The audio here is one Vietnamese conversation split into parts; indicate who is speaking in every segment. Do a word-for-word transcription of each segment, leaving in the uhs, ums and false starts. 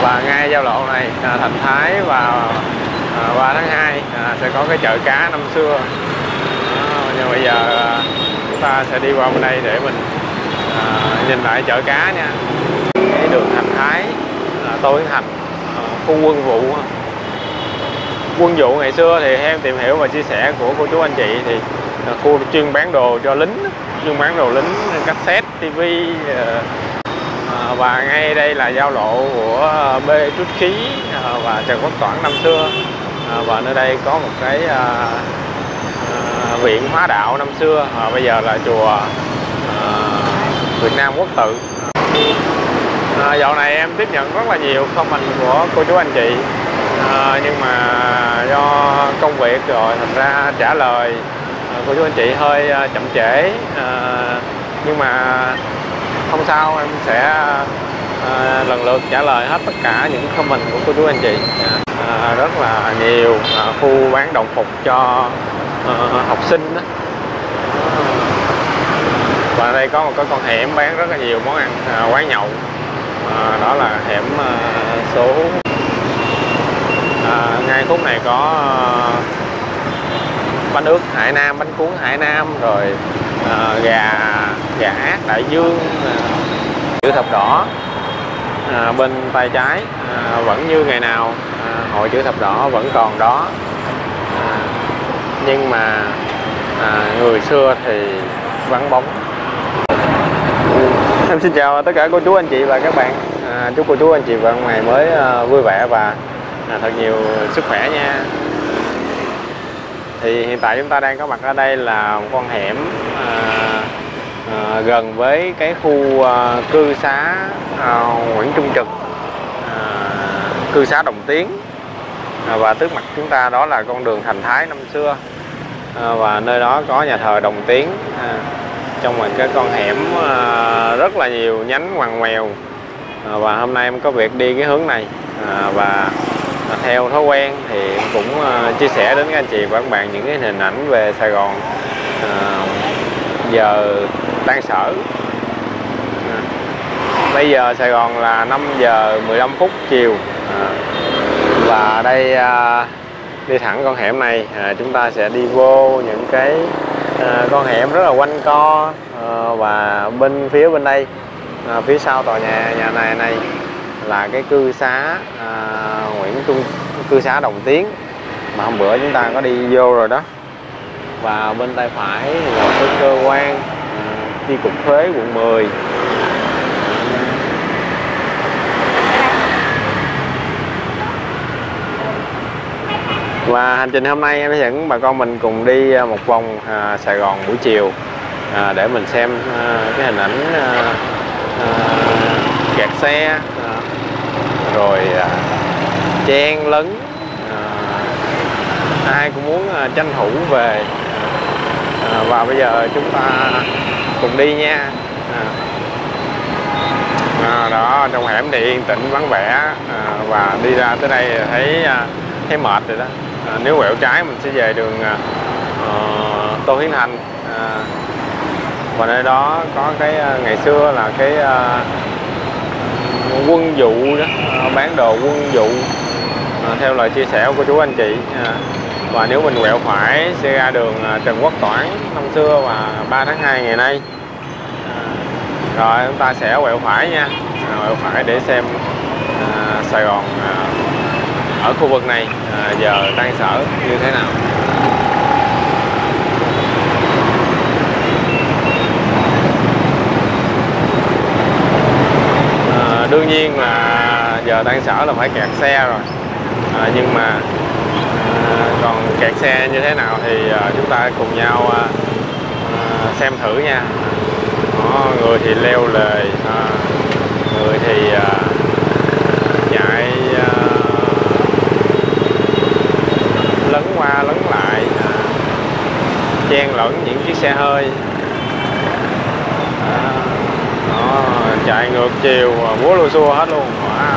Speaker 1: Và ngay giao lộ này à, Thành Thái và à, ba tháng hai à, sẽ có cái chợ cá năm xưa. Đó, nhưng bây giờ à, chúng ta sẽ đi qua bên đây để mình à, nhìn lại chợ cá nha. Cái đường Thành Thái, à, Tô Hiến Thành, à, khu quân vụ. Quân vụ ngày xưa thì em tìm hiểu và chia sẻ của cô chú anh chị thì là khu chuyên bán đồ cho lính, chuyên bán đồ lính, cassette, tivi. À, và ngay đây là giao lộ của bê Trúc Khí à, và Trần Quốc Toản năm xưa. À, và nơi đây có một cái à, à, viện hóa đạo năm xưa, à, bây giờ là chùa à, Việt Nam Quốc Tự. À, dạo này em tiếp nhận rất là nhiều comment của cô chú anh chị, à, nhưng mà do công việc rồi thành ra trả lời à, cô chú anh chị hơi à, chậm trễ, à, nhưng mà không sao, em sẽ à, lần lượt trả lời hết tất cả những comment của cô chú anh chị. À, rất là nhiều à, khu bán đồng phục cho à, học sinh đó. Và đây có một cái con hẻm bán rất là nhiều món ăn, à, quán nhậu. À, đó là hẻm à, số à, ngay khúc này có à, bánh ướt Hải Nam, bánh cuốn Hải Nam, rồi à, gà gà ác Đại Dương, à, chữ thập đỏ. À, bên tay trái à, vẫn như ngày nào, à, hội chữ thập đỏ vẫn còn đó, à, nhưng mà à, người xưa thì vắng bóng. Em xin chào tất cả cô chú anh chị và các bạn, à, chúc cô chú anh chị và ngày mới à, vui vẻ và à, thật nhiều sức khỏe nha. Thì hiện tại chúng ta đang có mặt ở đây là một con hẻm à, à, gần với cái khu à, cư xá à, Nguyễn Trung Trực, à, cư xá Đồng Tiến, à, và trước mặt chúng ta đó là con đường Thành Thái năm xưa, à, và nơi đó có nhà thờ Đồng Tiến. À, trong một cái con hẻm à, rất là nhiều nhánh ngoằn ngoèo, à, và hôm nay em có việc đi cái hướng này, à, và À, theo thói quen thì cũng uh, chia sẻ đến các anh chị và các bạn những cái hình ảnh về Sài Gòn uh, giờ tan sở. À, bây giờ Sài Gòn là năm giờ mười lăm phút chiều, à, và đây uh, đi thẳng con hẻm này, à, chúng ta sẽ đi vô những cái uh, con hẻm rất là quanh co, uh, và bên phía bên đây, uh, phía sau tòa nhà nhà này này là cái cư xá à, Nguyễn Trung cư xá Đồng Tiến mà hôm bữa chúng ta có đi vô rồi đó. Và bên tay phải là cái cơ quan à, chi cục thuế quận mười. Và hành trình hôm nay em sẽ dẫn bà con mình cùng đi một vòng à, Sài Gòn buổi chiều, à, để mình xem à, cái hình ảnh à, à, kẹt xe, à, rồi à, chen lấn, à, ai cũng muốn à, tranh thủ về, à, và bây giờ chúng ta cùng đi nha. À, à, đó trong hẻm thì yên tĩnh vắng vẻ, à, và đi ra tới đây thấy à, thấy mệt rồi đó. À, nếu quẹo trái mình sẽ về đường à, Tô Hiến Thành, à, và nơi đó có cái à, ngày xưa là cái à, quân vụ đó, bán đồ quân vụ, à, theo lời chia sẻ của chú anh chị. À, và nếu mình quẹo phải sẽ ra đường à, Trần Quốc Toản năm xưa và ba tháng hai ngày nay. À, rồi chúng ta sẽ quẹo phải nha, à, quẹo phải để xem à, Sài Gòn à, ở khu vực này à, giờ tan sở như thế nào. Đương nhiên là giờ tan sở là phải kẹt xe rồi, à, nhưng mà à, còn kẹt xe như thế nào thì à, chúng ta cùng nhau à, xem thử nha. Đó, người thì leo lề, à, người thì à, chạy à, lấn qua lấn lại, à, chen lẫn những chiếc xe hơi. À, đó, chạy ngược chiều búa lùa xua hết luôn. Wow.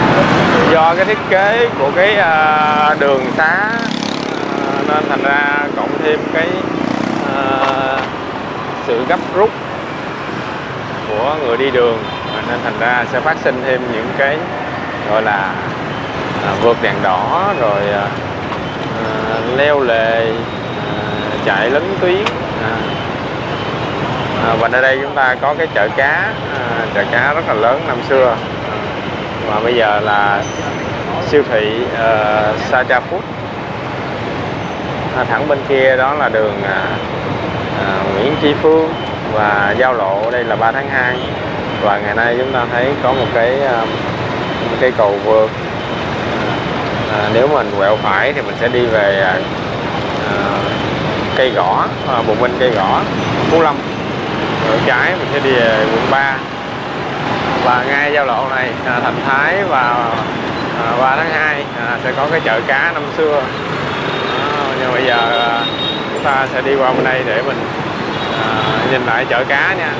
Speaker 1: Do cái thiết kế của cái uh, đường xá uh, nên thành ra cộng thêm cái uh, sự gấp rút của người đi đường, nên thành ra sẽ phát sinh thêm những cái gọi là à, vượt đèn đỏ, rồi à, leo lề, à, chạy lấn tuyến. à, à, và nơi đây chúng ta có cái chợ cá, à, chợ cá rất là lớn năm xưa, và bây giờ là siêu thị uh, Sacha Food. À, thẳng bên kia đó là đường à, à, Nguyễn Tri Phương và giao lộ đây là ba tháng hai. Và ngày nay chúng ta thấy có một cái um, một cây cầu vượt. À, nếu mình quẹo phải thì mình sẽ đi về à, cây gõ, à, Bùng Binh, cây gõ, Phú Lâm. Quẹo trái mình sẽ đi về quận ba. Và ngay giao lộ này, à, Thành Thái và à, ba tháng hai à, sẽ có cái chợ cá năm xưa. À, nhưng bây giờ à, chúng ta sẽ đi qua bên đây để mình à, nhìn lại chợ cá nha.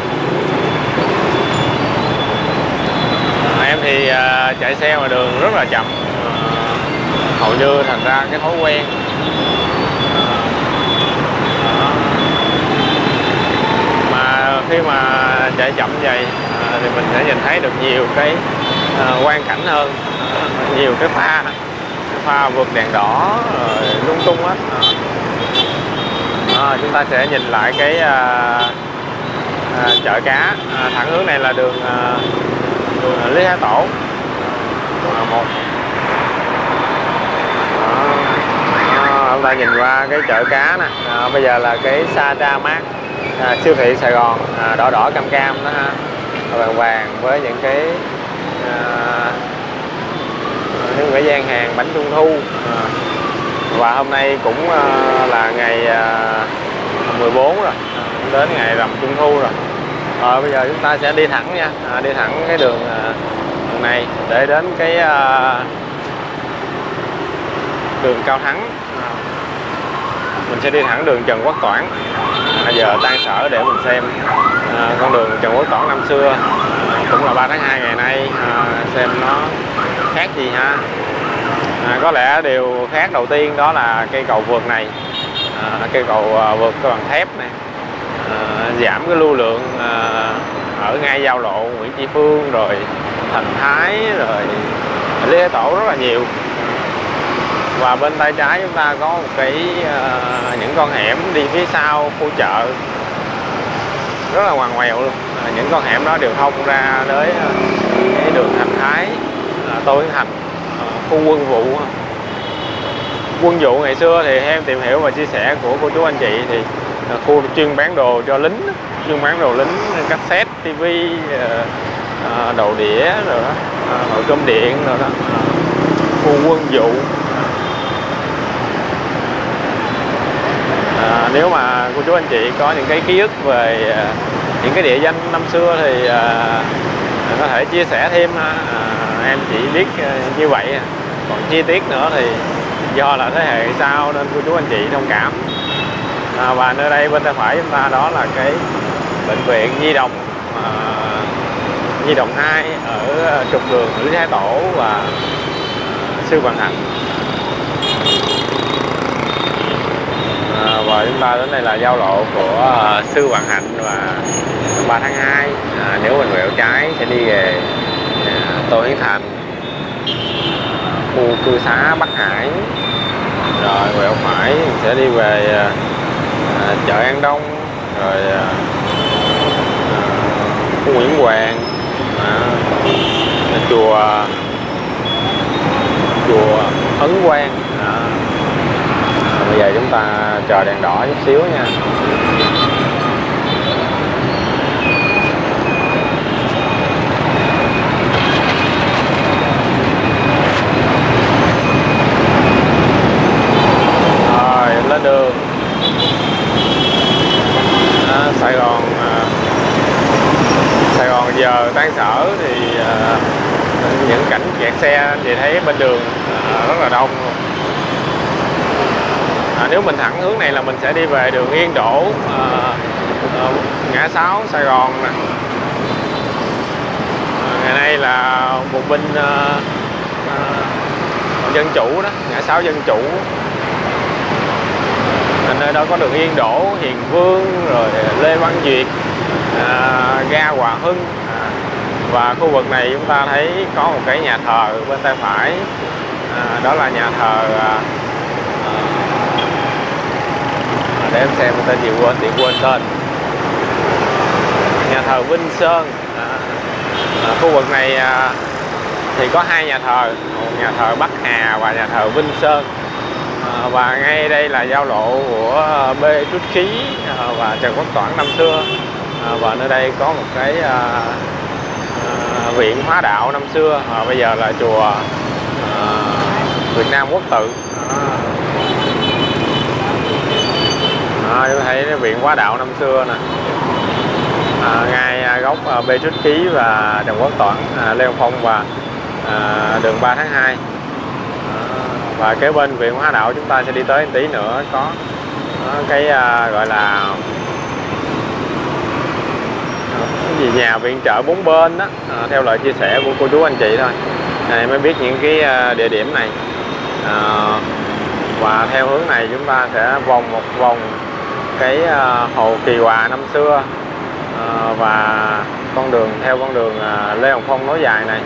Speaker 1: À, em thì à, chạy xe ngoài đường rất là chậm, à, hầu như thành ra cái thói quen. À, mà khi mà chạy chậm vậy à, thì mình sẽ nhìn thấy được nhiều cái à, quang cảnh hơn, à, nhiều cái pha pha vượt đèn đỏ rồi lung tung hết. À. À, chúng ta sẽ nhìn lại cái à, à, chợ cá, à, thẳng hướng này là đường, à, đường Lý Thái Tổ à, một. À, chúng ta nhìn qua cái chợ cá nè. À, bây giờ là cái Sacha Mart, à, siêu thị Sài Gòn, à, đỏ đỏ cam cam đó ha, vàng vàng với những cái à, những cái gian hàng bánh trung thu. À, và hôm nay cũng à, là ngày à, mười bốn rồi, à, đến ngày rằm trung thu rồi. Rồi bây giờ chúng ta sẽ đi thẳng nha, à, đi thẳng cái đường, à, đường này để đến cái à, đường Cao Thắng. À, mình sẽ đi thẳng đường Trần Quốc Toản. À, giờ tan sở để mình xem à, con đường Trần Quốc Toản năm xưa, à, cũng là ba tháng hai ngày nay, à, xem nó khác gì ha. À, có lẽ điều khác đầu tiên đó là cây cầu vượt này, à, cây cầu à, vượt bằng thép này, à, giảm cái lưu lượng à, ở ngay giao lộ Nguyễn Tri Phương rồi Thành Thái rồi Lý Thái Tổ rất là nhiều. Và bên tay trái chúng ta có một cái uh, những con hẻm đi phía sau khu chợ rất là ngoằn ngoèo luôn. À, những con hẻm đó đều thông ra tới uh, cái đường Thành Thái, uh, Tô Hiến Thành, uh, khu quân vụ. Quân vụ ngày xưa thì em tìm hiểu và chia sẻ của cô chú anh chị thì uh, khu chuyên bán đồ cho lính, chuyên bán đồ lính, cassette, tivi, uh, uh, đồ đĩa rồi đó, uh, nồi cơm điện rồi đó, uh, khu quân vụ. À, nếu mà cô chú anh chị có những cái ký ức về à, những cái địa danh năm xưa thì à, có thể chia sẻ thêm. À, em chỉ biết à, như vậy, còn chi tiết nữa thì do là thế hệ sau nên cô chú anh chị thông cảm. À, và nơi đây bên tay phải chúng ta đó là cái bệnh viện Nhi Đồng, à, Nhi Đồng hai ở trục đường Lý Thái Tổ và à, Sư Vạn Hạnh. À, và chúng ta đến đây là giao lộ của uh, Sư Vạn Hạnh và ba tháng hai. À, nếu mình quẹo trái sẽ đi về uh, Tô Hiến Thành, uh, khu cư xá Bắc Hải. Rồi quẹo phải mình sẽ đi về uh, chợ An Đông, rồi uh, uh, khu Nguyễn Hoàng, uh, chùa chùa Ấn Quang. Uh, Bây giờ chúng ta chờ đèn đỏ chút xíu nha. Rồi lên đường. À, Sài Gòn à, Sài Gòn giờ tan sở thì à, những cảnh kẹt xe anh chị thấy bên đường à, rất là đông luôn. À, nếu mình thẳng hướng này là mình sẽ đi về đường Yên Đỗ, à, à, ngã sáu Sài Gòn nè. À, ngày nay là một binh à, à, dân chủ đó, ngã sáu dân chủ. nơi đó có đường Yên Đỗ, Hiền Vương, rồi Lê Văn Duyệt, à, ga Hòa Hưng. À, và khu vực này chúng ta thấy có một cái nhà thờ bên tay phải, à, đó là nhà thờ à, à, để em xem tên gì quên, tiện quên tên, nhà thờ Vinh Sơn. À, à, khu vực này à, thì có hai nhà thờ, một nhà thờ Bắc Hà và nhà thờ Vinh Sơn. À, và ngay đây là giao lộ của Bê Trút Khí à, và Trần Quốc Toản năm xưa. À, và nơi đây có một cái à, à, viện Hóa Đạo năm xưa, à, bây giờ là chùa à, Việt Nam Quốc Tự. À, chúng thấy cái viện Hóa Đạo năm xưa nè, à, ngay góc à, Bê Trút Khí và Trần Quốc Toản, à, Lê Hồng Phong và à, đường ba tháng hai. Và kế bên viện Hóa Đạo chúng ta sẽ đi tới một tí nữa có cái uh, gọi là cái gì nhà viện trợ bốn bên đó, à, theo lời chia sẻ của cô chú anh chị thôi này mới biết những cái uh, địa điểm này. À, và theo hướng này chúng ta sẽ vòng một vòng cái uh, hồ Kỳ Hòa năm xưa, à, và con đường theo con đường uh, Lê Hồng Phong nối dài này.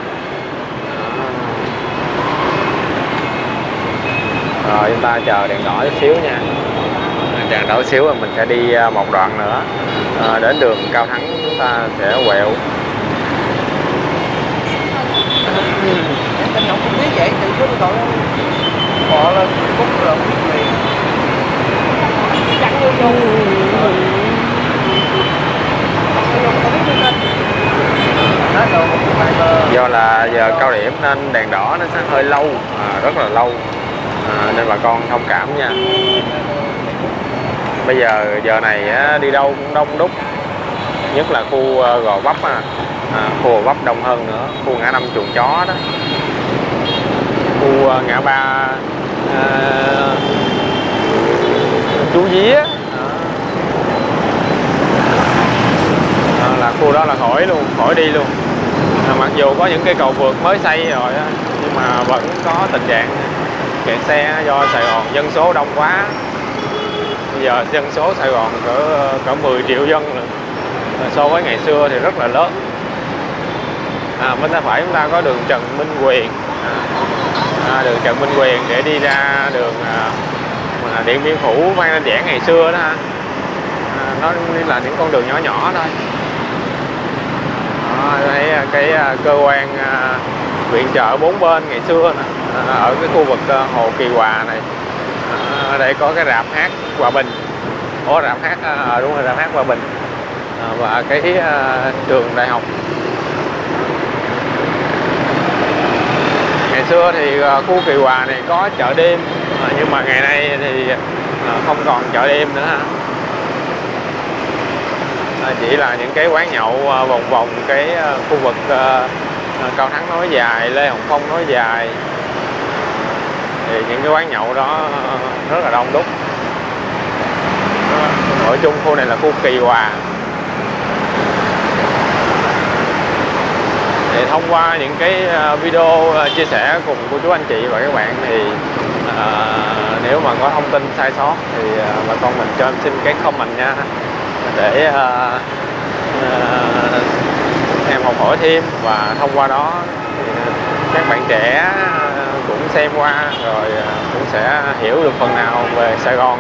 Speaker 1: Rồi chúng ta chờ đèn đỏ chút xíu nha, đèn đỏ xíu rồi mình sẽ đi một đoạn nữa, à, đến đường Cao Thắng chúng ta sẽ quẹo.
Speaker 2: Anh không biết vậy từ số điện thoại họ lên cút rồi biết liền chặn vô vô
Speaker 1: do là giờ cao điểm nên đèn đỏ nó sẽ hơi lâu, à, rất là lâu. À, nên bà con thông cảm nha. Bây giờ giờ này á, đi đâu cũng đông đúc, nhất là khu uh, Gò Vấp, à. À, khu Gò Vấp đông hơn nữa, khu ngã năm Chuồng Chó đó, khu uh, ngã ba uh, Chú Vía, à, là khu đó là khỏi luôn, khỏi đi luôn. À, mặc dù có những cây cầu vượt mới xây rồi á, nhưng mà vẫn có tình trạng kẹt xe do Sài Gòn dân số đông quá. Bây giờ dân số Sài Gòn cỡ cỡ mười triệu dân rồi, so với ngày xưa thì rất là lớn. À, bên tay phải chúng ta có đường Trần Minh Quyền, à, đường Trần Minh Quyền để đi ra đường à, Điện Biên Phủ, Phan Đinh Giảng ngày xưa đó ha. À, nó là những con đường nhỏ nhỏ thôi. À, thấy cái cơ quan à, viện trợ bốn bên ngày xưa nè, à, ở cái khu vực uh, hồ Kỳ Hòa này. À, ở đây có cái rạp hát Hòa Bình, ủa rạp hát à, đúng rồi, rạp hát Hòa Bình, à, và cái uh, trường đại học. Ngày xưa thì uh, khu Kỳ Hòa này có chợ đêm, à, nhưng mà ngày nay thì uh, không còn chợ đêm nữa ha. À, chỉ là những cái quán nhậu uh, vòng vòng cái uh, khu vực uh, Cao Thắng nối dài, Lê Hồng Phong nối dài, thì những cái quán nhậu đó rất là đông đúc. Ở chung khu này là khu Kỳ Hòa. Thì thông qua những cái video chia sẻ cùng cô chú anh chị và các bạn thì à, nếu mà có thông tin sai sót thì bà con mình cho em xin cái comment nha, để à, à, em học hỏi thêm, và thông qua đó thì các bạn trẻ cũng xem qua rồi cũng sẽ hiểu được phần nào về Sài Gòn.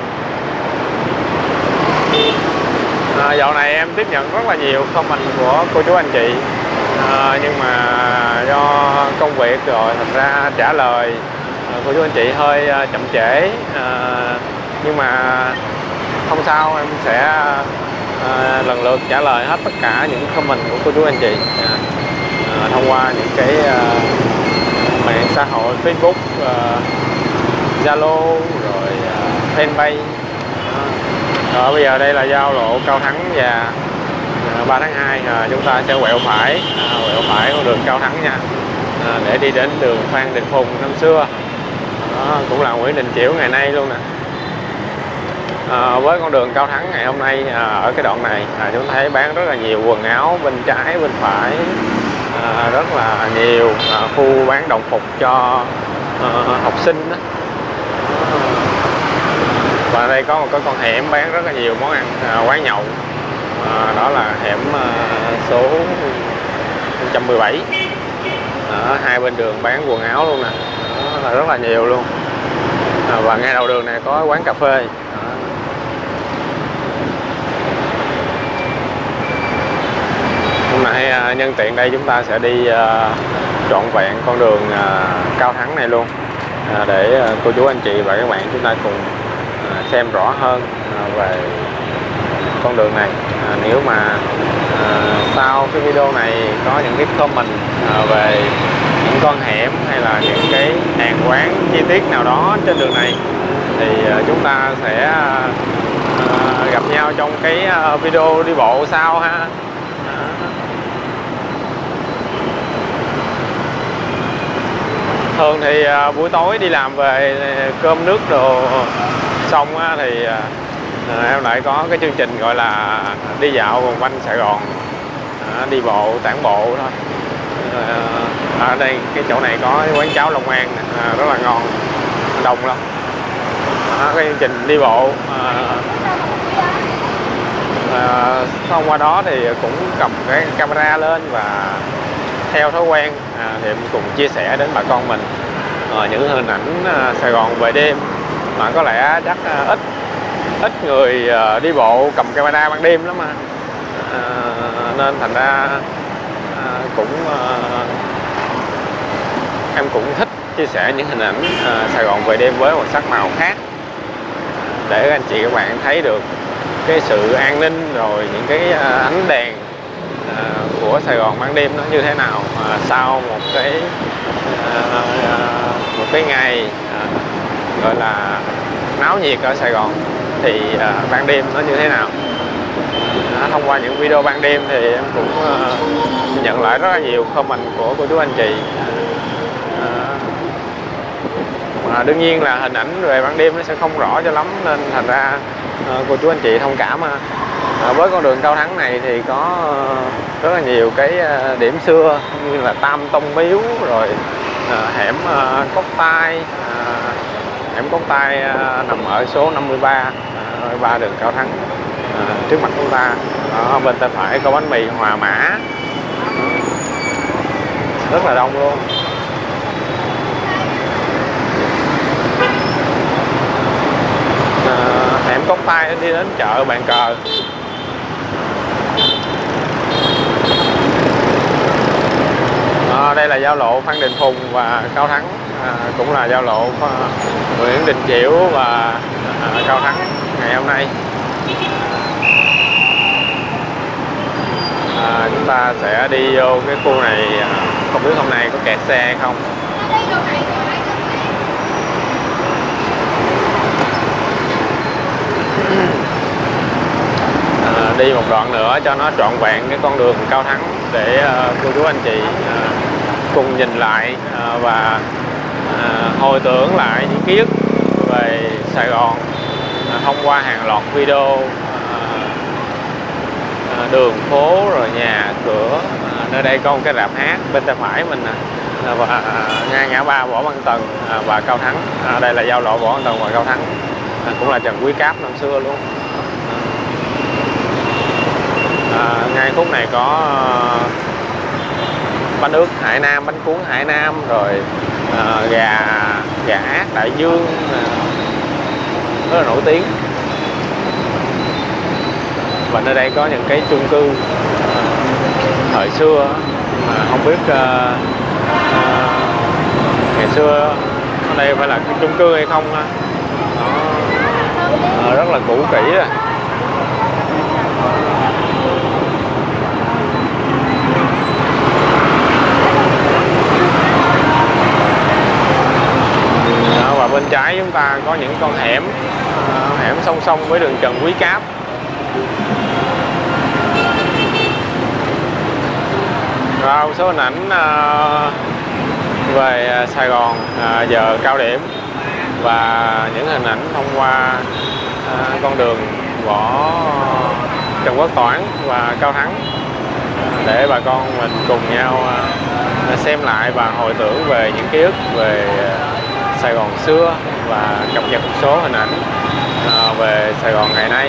Speaker 1: À, dạo này em tiếp nhận rất là nhiều comment của cô chú anh chị, à, nhưng mà do công việc rồi thành ra trả lời à, cô chú anh chị hơi à, chậm trễ, à, nhưng mà không sao, em sẽ à, lần lượt trả lời hết tất cả những comment của cô chú anh chị, à, à, thông qua những cái à, mạng xã hội Facebook, Zalo, uh, rồi uh, fanpage. Rồi bây giờ đây là giao lộ Cao Thắng và uh, ba tháng hai, uh, chúng ta sẽ quẹo phải, uh, quẹo phải con đường Cao Thắng nha, uh, để đi đến đường Phan Đình Phùng năm xưa, uh, cũng là Nguyễn Đình Chiểu ngày nay luôn nè. À, với con đường Cao Thắng ngày hôm nay, à, ở cái đoạn này à, chúng thấy bán rất là nhiều quần áo bên trái bên phải, à, rất là nhiều à, khu bán đồng phục cho à, học sinh đó. Và ở đây có một cái con hẻm bán rất là nhiều món ăn, à, quán nhậu, à, đó là hẻm à, số một trăm mười bảy. Ở hai bên đường bán quần áo luôn nè, đó là rất là nhiều luôn. À, và ngay đầu đường này có quán cà phê. Đó. Hôm nay à, nhân tiện đây chúng ta sẽ đi à, trọn vẹn con đường à, Cao Thắng này luôn, à, để à, cô chú anh chị và các bạn chúng ta cùng à, xem rõ hơn à, về con đường này. À, nếu mà à, sau cái video này có những cái comment à, về những con hẻm hay là những cái hàng quán chi tiết nào đó trên đường này thì à, chúng ta sẽ à, gặp nhau trong cái à, video đi bộ sau ha. À. Thường thì à, buổi tối đi làm về cơm nước đồ xong á, thì à, em lại có cái chương trình gọi là đi dạo vòng quanh Sài Gòn, à, đi bộ tản bộ thôi. À, ở đây cái chỗ này có quán cháo Long An à, rất là ngon, đông lắm. À, cái chương trình đi bộ à, à, xong qua đó thì cũng cầm cái camera lên và theo thói quen à, thì em cùng chia sẻ đến bà con mình à, những hình ảnh à, Sài Gòn về đêm mà có lẽ chắc à, ít ít người uh, đi bộ cầm camera ban đêm lắm mà, à, nên thành ra à, cũng uh, em cũng thích chia sẻ những hình ảnh uh, Sài Gòn về đêm với một sắc màu khác để anh chị các bạn thấy được cái sự an ninh rồi những cái uh, ánh đèn uh, của Sài Gòn ban đêm nó như thế nào uh, sau một cái uh, uh, một cái ngày uh, gọi là náo nhiệt ở Sài Gòn thì à, ban đêm nó như thế nào. À, thông qua những video ban đêm thì em cũng à, nhận lại rất là nhiều comment của cô chú anh chị. À, mà đương nhiên là hình ảnh về ban đêm nó sẽ không rõ cho lắm nên thành ra à, cô chú anh chị thông cảm. À, với con đường Cao Thắng này thì có à, rất là nhiều cái à, điểm xưa như là Tam Tông Miếu rồi à, hẻm à, Cốc Tai. À, hẻm Cốc Tai à, nằm ở số năm mươi ba, à, ba đường Cao Thắng. À, trước mặt chúng ta ở bên tay phải có bánh mì Hòa Mã, rất là đông luôn. À, hẻm Cốc Tai đi đến chợ Bàn Cờ. À, đây là giao lộ Phan Đình Phùng và Cao Thắng, à, cũng là giao lộ Nguyễn Đình Chiểu và à, Cao Thắng ngày hôm nay. À, chúng ta sẽ đi vô cái khu này, không biết hôm nay có kẹt xe hay không. À, đi một đoạn nữa cho nó trọn vẹn cái con đường Cao Thắng để uh, cô chú anh chị uh, cùng nhìn lại uh, và uh, hồi tưởng lại những ký ức về Sài Gòn uh, thông qua hàng loạt video uh, uh, đường phố rồi nhà cửa. Uh, nơi đây có một cái rạp hát bên tay phải mình uh, và uh, ngay ngã ba Võ Văn Tần uh, và Cao Thắng. Uh, đây là giao lộ Võ Văn Tần và Cao Thắng, uh, cũng là Trần Quý Cáp năm xưa luôn. À, ngay khúc này có uh, bánh ướt Hải Nam, bánh cuốn Hải Nam, rồi uh, gà gà ác Đại Dương uh, rất là nổi tiếng. Và nơi đây có những cái chung cư uh, thời xưa mà không biết uh, uh, ngày xưa ở đây phải là cái chung cư hay không. Nó uh, rất là cũ kỹ rồi. Và bên trái chúng ta có những con hẻm, uh, hẻm song song với đường Trần Quý Cáp. Và một số hình ảnh uh, về Sài Gòn uh, giờ cao điểm và những hình ảnh thông qua uh, con đường Võ Trần Quốc Toản và Cao Thắng uh, để bà con mình cùng nhau uh, xem lại và hồi tưởng về những ký ức về uh, Sài Gòn xưa và cập nhật một số hình ảnh à, về Sài Gòn ngày nay.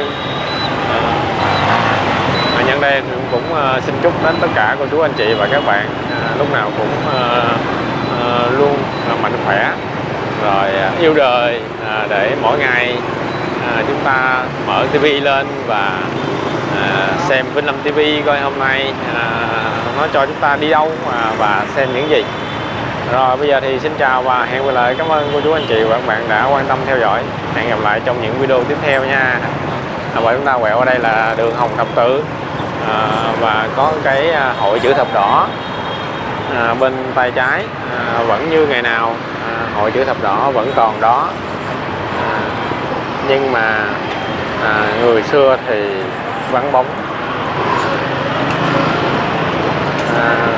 Speaker 1: À, nhân đây cũng, cũng uh, xin chúc đến tất cả cô chú anh chị và các bạn uh, lúc nào cũng uh, uh, luôn uh, mạnh khỏe, rồi uh, yêu đời, uh, để mỗi ngày uh, chúng ta mở tivi lên và uh, xem Vinh Lâm ti vi coi hôm nay uh, nó cho chúng ta đi đâu uh, và xem những gì. Rồi bây giờ thì xin chào và hẹn gặp lại. Cảm ơn cô chú anh chị và các bạn đã quan tâm theo dõi. Hẹn gặp lại trong những video tiếp theo nha. À, và chúng ta quẹo ở đây là đường Hồng Thập Tự, à, và có cái hội chữ thập đỏ à, bên tay trái, à, vẫn như ngày nào, à, hội chữ thập đỏ vẫn còn đó, à, nhưng mà à, người xưa thì vắng bóng. À,